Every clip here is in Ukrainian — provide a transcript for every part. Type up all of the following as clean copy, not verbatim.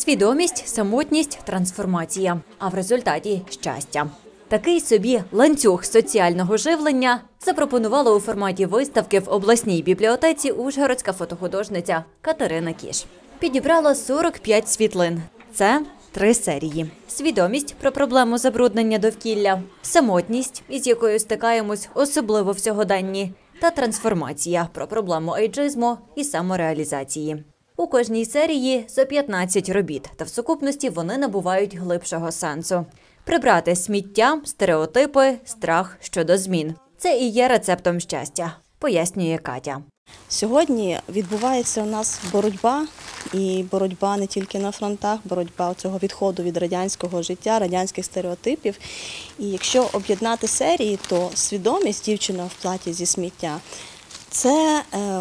Свідомість, самотність, трансформація. А в результаті – щастя. Такий собі ланцюг соціального живлення запропонувала у форматі виставки в обласній бібліотеці ужгородська фотохудожниця Катерина Кіш. Підібрала 45 світлин. Це 3 серії. Свідомість про проблему забруднення довкілля, самотність, із якою стикаємось особливо в сьогоденні, та трансформація про проблему ейджизму і самореалізації. У кожній серії зо 15 робіт, та в сукупності вони набувають глибшого сенсу. Прибрати сміття, стереотипи, страх щодо змін. Це і є рецептом щастя, пояснює Катя. Сьогодні відбувається у нас боротьба, і боротьба не тільки на фронтах, боротьба цього відходу від радянського життя, радянських стереотипів. І якщо об'єднати серії, то свідомість «Дівчина в платі зі сміття» – це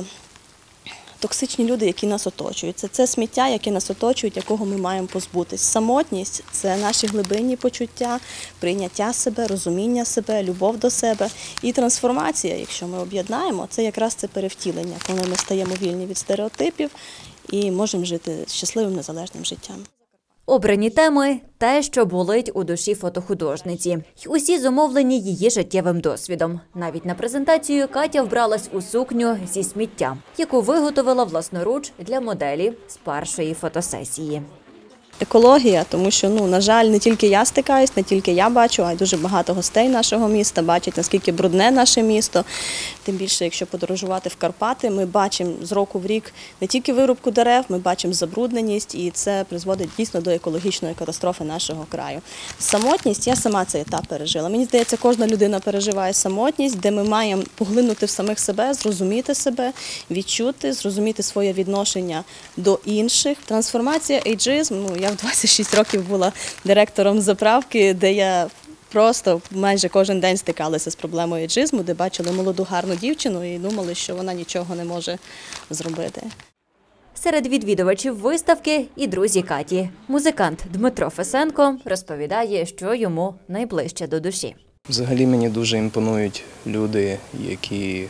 токсичні люди, які нас оточують. Це сміття, яке нас оточують, якого ми маємо позбутись. Самотність – це наші глибинні почуття, прийняття себе, розуміння себе, любов до себе. І трансформація, якщо ми об'єднаємо, це якраз це перевтілення, коли ми стаємо вільні від стереотипів і можемо жити щасливим, незалежним життям. Обрані теми – те, що болить у душі фотохудожниці. й усі зумовлені її життєвим досвідом. Навіть на презентацію Катя вбралась у сукню зі сміття, яку виготовила власноруч для моделі з першої фотосесії. Екологія, тому що, на жаль, не тільки я стикаюсь, не тільки я бачу, а й дуже багато гостей нашого міста бачать, наскільки брудне наше місто. Тим більше, якщо подорожувати в Карпати, ми бачимо з року в рік не тільки вирубку дерев, ми бачимо забрудненість, і це призводить дійсно до екологічної катастрофи нашого краю. Самотність, я сама цей етап пережила. Мені здається, кожна людина переживає самотність, де ми маємо поглинути в самих себе, зрозуміти себе, відчути, зрозуміти своє відношення до інших. Трансформація, ейджизм, я в 26 років була директором заправки, де я просто майже кожен день стикалася з проблемою ейджизму, де бачили молоду гарну дівчину і думали, що вона нічого не може зробити. Серед відвідувачів виставки і друзі Каті. Музикант Дмитро Фесенко розповідає, що йому найближче до душі. Взагалі мені дуже імпонують люди, які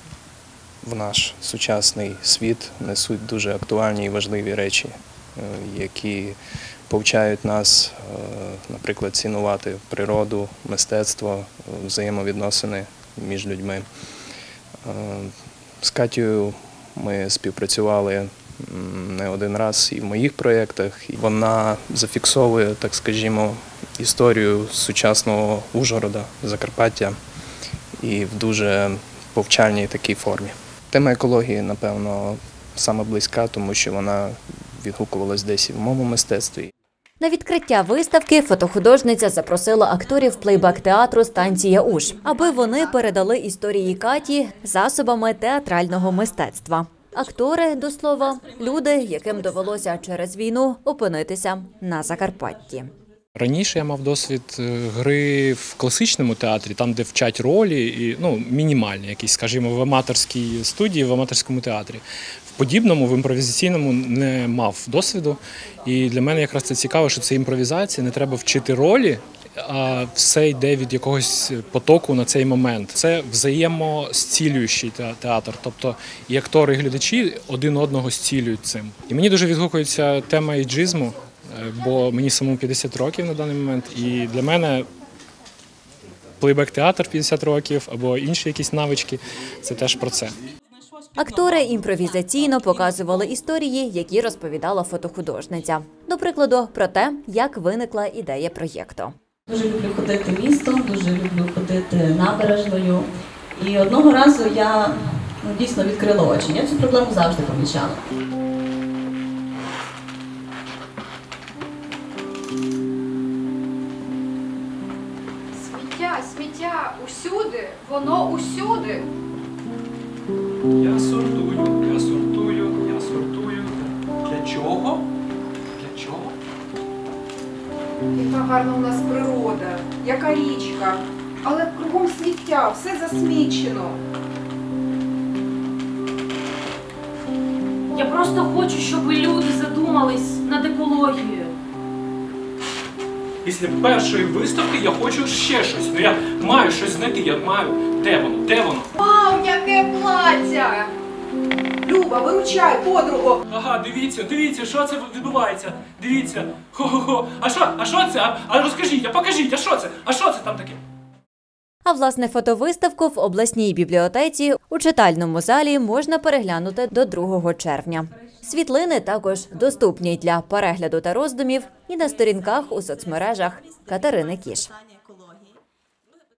в наш сучасний світ несуть дуже актуальні і важливі речі, які повчають нас, наприклад, цінувати природу, мистецтво, взаємовідносини між людьми. З Катєю ми співпрацювали не один раз і в моїх проєктах. Вона зафіксовує, так скажімо, історію сучасного Ужгорода, Закарпаття і в дуже повчальній такій формі. Тема екології, напевно, саме близька, тому що вона відгукувалась десь і в моєму мистецтві. На відкриття виставки фотохудожниця запросила акторів плейбек-театру «Станція Уж», аби вони передали історії Каті засобами театрального мистецтва. Актори, до слова, люди, яким довелося через війну опинитися на Закарпатті. Раніше я мав досвід гри в класичному театрі, там, де вчать ролі, і, мінімальні якісь, скажімо, в аматорській студії, в аматорському театрі. В подібному, в імпровізаційному не мав досвіду. І для мене якраз це цікаво, що це імпровізація, не треба вчити ролі, а все йде від якогось потоку на цей момент. Це взаємозцілюючий театр, тобто і актори, і глядачі один одного зцілюють цим. І мені дуже відгукується тема ейджизму, бо мені самому 50 років на даний момент, і для мене плейбек-театр 50 років або інші якісь навички – це теж про це. Актори імпровізаційно показували історії, які розповідала фотохудожниця. До прикладу, про те, як виникла ідея проєкту. Дуже люблю ходити містом, дуже люблю ходити набережною. І одного разу я дійсно відкрила очі. Я цю проблему завжди помічала. Сміття усюди, воно усюди. Я сортую, я сортую, я сортую. Для чого? Для чого? Яка гарна у нас природа, яка річка. Але кругом сміття, все засмічено. Я просто хочу, щоб люди задумались над екологією. Після першої виставки я хочу ще щось. Я маю щось знайти, я маю. Де воно? Де воно? Вау, яке плаття! Люба, виручай подругу. Ага, дивіться, що це відбувається. Дивіться. Хо-хо-хо. А що це? А розкажіть, покажіть, а що це там таке? А власне фотовиставку в обласній бібліотеці у читальному залі можна переглянути до 2 червня. Світлини також доступні для перегляду та роздумів і на сторінках у соцмережах Катерини Кіш.